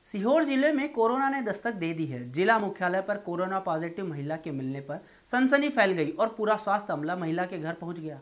सीहोर जिले में कोरोना ने दस्तक दे दी है। जिला मुख्यालय पर कोरोना पॉजिटिव महिला के मिलने पर सनसनी फैल गई और पूरा स्वास्थ्य अमला महिला के घर पहुंच गया।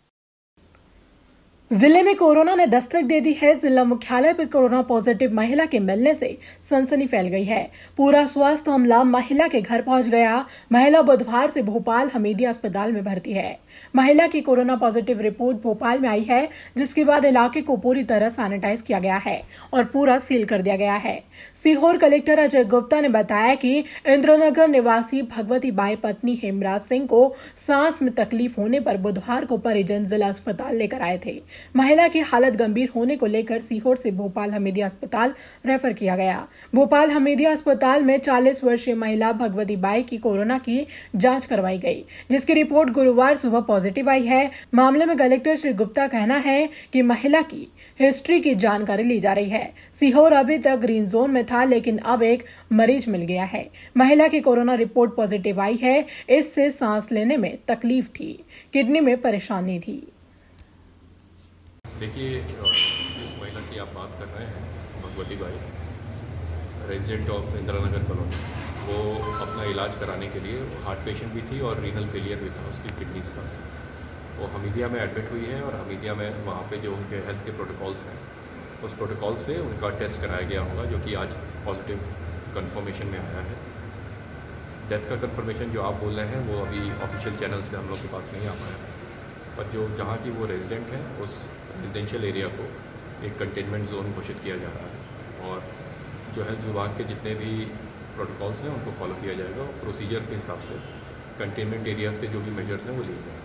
जिले में कोरोना ने दस्तक दे दी है। जिला मुख्यालय पर कोरोना पॉजिटिव महिला के मिलने से सनसनी फैल गई है। पूरा स्वास्थ्य अमला महिला के घर पहुंच गया। महिला बुधवार से भोपाल हमीदिया अस्पताल में भर्ती है। महिला की कोरोना पॉजिटिव रिपोर्ट भोपाल में आई है, जिसके बाद इलाके को पूरी तरह सैनिटाइज किया गया है और पूरा सील कर दिया गया है। सीहोर कलेक्टर अजय गुप्ता ने बताया कि इंद्रनगर निवासी भगवती बाई पत्नी हेमराज सिंह को सांस में तकलीफ होने पर बुधवार को परिजन जिला अस्पताल लेकर आए थे। महिला की हालत गंभीर होने को लेकर सीहोर से भोपाल हमीदिया अस्पताल रेफर किया गया। भोपाल हमीदिया अस्पताल में 40 वर्षीय महिला भगवती बाई की कोरोना की जांच करवाई गई, जिसकी रिपोर्ट गुरुवार सुबह पॉजिटिव आई है। मामले में कलेक्टर श्री गुप्ता कहना है कि महिला की हिस्ट्री की जानकारी ली जा रही है। सीहोर अभी तक ग्रीन जोन में था, लेकिन अब एक मरीज मिल गया है। महिला की कोरोना रिपोर्ट पॉजिटिव आई है। इससे सांस लेने में तकलीफ थी, किडनी में परेशानी थी। देखिए, जिस महिला की आप बात कर रहे हैं, भगवती बाई, रेजिडेंट ऑफ इंदिरानगर कॉलोनी, वो अपना इलाज कराने के लिए हार्ट पेशेंट भी थी और रीनल फेलियर भी था उसकी किडनीज का। वो हमीदिया में एडमिट हुई है और हमीदिया में वहाँ पे जो उनके हेल्थ के प्रोटोकॉल्स हैं, उस प्रोटोकॉल से उनका टेस्ट कराया गया होगा, जो कि आज पॉजिटिव कंफर्मेशन में आया है। डेथ का कंफर्मेशन जो आप बोल रहे हैं वो अभी ऑफिशियल चैनल से हम लोग के पास नहीं आ पाया है, पर जो जहाँ की वो रेजिडेंट है उस रेजिडेंशियल एरिया को एक कंटेनमेंट जोन घोषित किया जा रहा है और जो हेल्थ विभाग के जितने भी प्रोटोकॉल्स हैं उनको फॉलो किया जाएगा और प्रोसीजर के हिसाब से कंटेनमेंट एरियाज़ के जो भी मेजर्स हैं वो लिए जाएंगे।